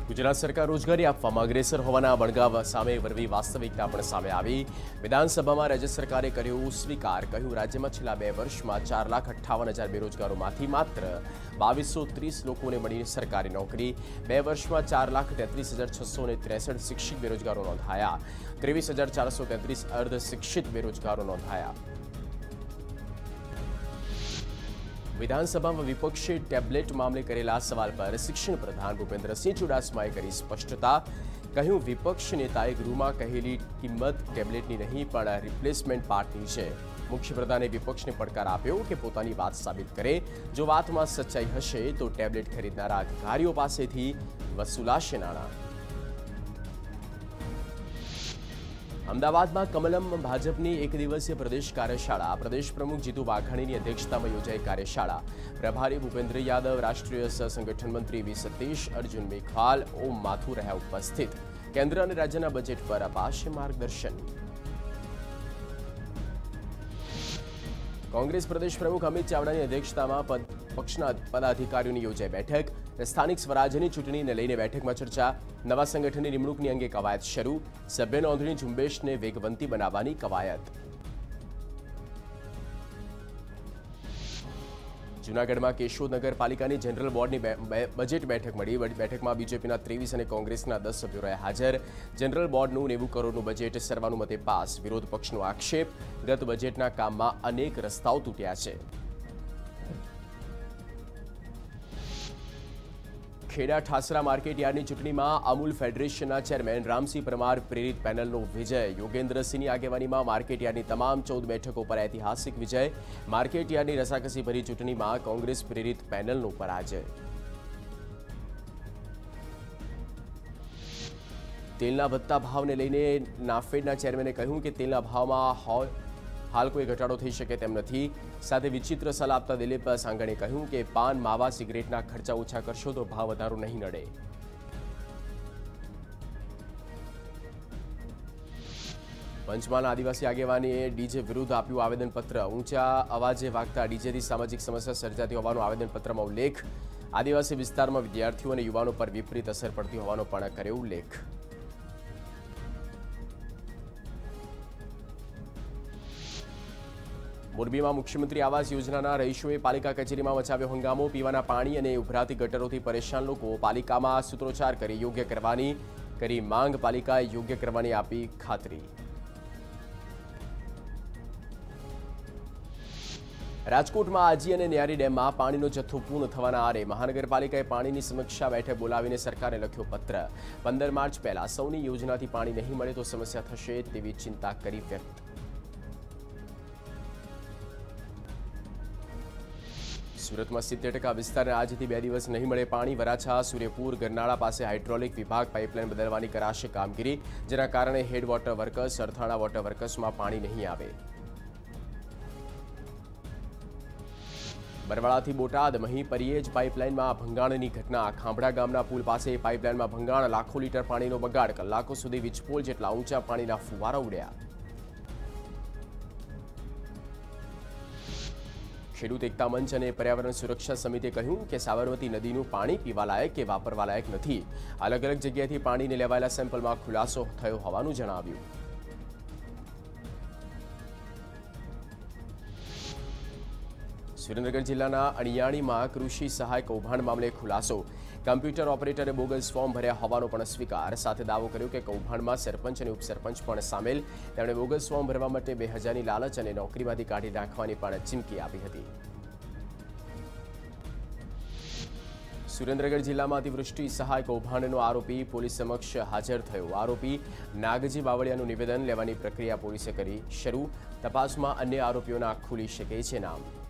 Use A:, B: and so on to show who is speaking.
A: ગુજરાત સરકાર રોજગારી આપવામાં અગ્રેસર હોવાના બળગાવ સામે વરવી વાસ્તવિકતા પણ સામે આવી। વિધાનસભામાં રાજ્ય સરકારે કર્યો સ્વીકાર। કહ્યું રાજ્યમાં છેલ્લા 2 વર્ષમાં 4,58,000 બેરોજગારોમાંથી માત્ર 2230 લોકોને મળી સરકારી નોકરી। 2 વર્ષમાં 4,33,663 શિક્ષિત બેરોજગારો નોંધાયા। 23,433 અર્ધ શિક્ષિત બેરોજગારો નોંધાયા। विधानसभा में विपक्षी टेब्लेट मामले करेला सवाल पर शिक्षण प्रधान भूपेन्द्रसिंह चुडासमाए करी स्पष्टता। कहूं विपक्ष नेताए गृह में कहेली किंमत टेब्लेटनी नहीं पण रिप्लेसमेंट पार्टनी छे। मुख्य प्रधाने विपक्ष ने પડકાર આપ્યો કે પોતાની વાત સાબિત કરે। જો વાતમાં સચ્ચાઈ હશે તો ટેબ્લેટ ખરીદનારા અધિકારીઓ પાસેથી વસૂલાશે નાણાં। अमदावाद में कमलम भाजपनी 1 दिवसीय प्रदेश कार्यशाला प्रदेश प्रमुख जीतू वाघाणी अध्यक्षता में योजाई। कार्यशाला प्रभारी भूपेन्द्र यादव, राष्ट्रीय सहसंगठन मंत्री वी सतीश, अर्जुन मेघवाल, ओम माथुर रहा उपस्थित। केन्द्र और राज्य बजेट पर अपाशे मार्गदर्शन। कांग्रेस प्रदेश प्रमुख अमित चावडानी अध्यक्षता में पक्षना पदाधिकारीओनी योजाई बैठक। स्थानिक स्वराज्यनी चूंटणीने लईने बेठकमां चर्चा। नवा संगठननी निमणूकनी अंगे कवायत शरू। सभ्य नोंधणी झुंबेशने वेगवंती बनाववानी कवायत। जूनागढ़ में केशोद नगरपालिकानी जनरल बोर्डनी बजेट बैठक मळी। बैठकमां बीजेपीना 23 અને कोंग्रेसना 10 सभ्यो રહ્યા हाजर। जनरल बोर्डનું 90 કરોડનું બજેટ સર્વાનુમતે પાસ। વિરોધ પક્ષનો આક્ષેપ, ગત બજેટના કામમાં અનેક રસ્તાઓ તૂટ્યા છે। खेड़ा ठासरा मार्केट यार्डनी चूंटणीमां अमूल फेडरेशनना चेरमेन रामसिंह परमार प्रेरित पेनलनो विजय। योगेन्द्रसिंहनी आगेवानीमां मार्केट यार्डनी तमाम 14 बेठको पर ऐतिहासिक विजय। मार्केट यार्डनी रसाकसी भरी चूंटणीमां कोंग्रेस प्रेरित पेनलनो पराजय। तेलना વધતા ભાવને લઈને નાફેડના ચેરમેને કહ્યું કે તેલના ભાવમાં हाल कोई घटाडो थई शके तेम नथी। साथे विचित्र सलाह आपता दिलीप सांगणे कह્યું કે पान, मावा, सिगरेटना खर्चा ओछा करशो तो भाव वधारो नहीं नडे। पंचमहाल आदिवासी आगेवानीए डीजे विरुद्ध आप्યું आवेदनपत्र। ऊंचा अवाजे वागता डीजेથી सामाजिक समस्या सर्जाती होવાનો आवेदनपत्રમાં उल्लेख। आदिवासी विस्ताરમાં विद्यार्थीओ અને युवाओं पर विपरीत असर पड़ती होવાનો પણ કર્યો उल्लेख। मोरबी में मुख्यमंत्री आवास योजना रहीशोए पालिका कचेरी में मचाव्यो हंगामो। पीवाना पाणी और उभराती गटरोथी परेशान लोग पालिका में सूत्रोच्चार कर योग्य करवानी करी मांग। पालिकाए योग्य करवानी आपी खातरी। राजकोट में आजी और न्यारी डेम में पानीनो जत्थो पूर्ण थवाना आरे महानगरपालिकाए पाणीनी समीक्षा बैठक बोलावीने सरकारे लख्यो पत्र। 15 मार्च पहला सौनी योजनाथी पाणी नहीं मळे तो समस्या थशे तेवी चिंता करी व्यक्त। सूरत में 70% विस्तार आज 2 दिवस नहीं मळे पाणी। वराछा, सूर्यपुर, गरनाळा पास हाइड्रोलिक विभाग पाइपलाइन बदलवानी कराशे कामगीरी, जेना कारणे हेड वॉटर वर्कर्स, अर्थाणा वॉटर वर्कर्स में पाणी नहीं आवे। बरवाळाथी बोटाद मही परियेज पाइपलाइन में भंगाणनी घटना। खांभड़ा गामना पुल पास पाइपलाइन में भंगाण, लाखों लीटर पाणीनो बगाड़। कलाकों सुधी वीजपोल जेटला ऊंचा पाणीना फुवारा उड्या। खेडूत एकता मंच और पर्यावरण सुरक्षा समितिए कह્યું કે સાબરમતી નદીનું પાણી પીવાલાયક કે વાપરવાલાયક નથી। अलग अलग जग्याएથી પાણીને લેવાયેલા સેમ્પલમાં ખુલાસો થયો હોવાનું જણાવ્યું। સુરેન્દ્રનગર જિલ્લાના અણિયાણીમાં કૃષિ સહાય કૌભાંડ મામલે ખુલાસો। कम्प्यूटर ऑपरेटरे बोगस फॉर्म भर्या होवानो पण स्वीकार। साथे दावो कर्यो के कौभांडमां सरपंच और उपसरपंच पण सामेल। तेमणे बोगस फॉर्म भरवा माटे 2000 लालच और नौकरीमांथी काढी नाखवानी पण चीमकी आपी हती। सुरेन्द्रनगर जिल्ला में अतिवृष्टि सहाय कौभांडनो आरोपी पुलिस समक्ष हाजर थयो। आरोपी नागजी बावळियानुं निवेदन लेवानी प्रक्रिया पोलीसे करी शरू। तपासमां अन्य आरोपीओना खुली शके छे नाम।